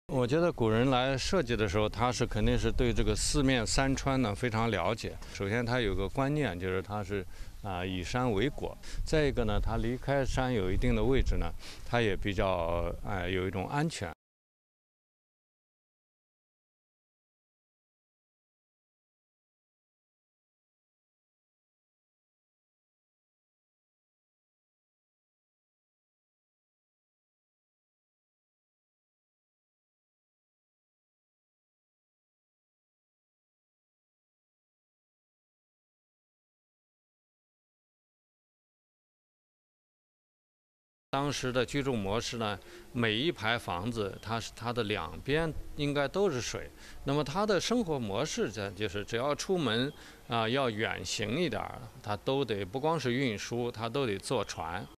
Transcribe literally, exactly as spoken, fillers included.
我觉得古人来设计的时候，他是肯定是对这个四面山川呢非常了解。首先，他有个观念，就是他是啊、呃、以山为果。再一个呢，他离开山有一定的位置呢，他也比较呃有一种安全。当时的居住模式呢，每一排房子它是它的两边应该都是水。那么它的生活模式呢，就是只要出门啊、呃、要远行一点儿，它都得不光是运输，它都得坐船。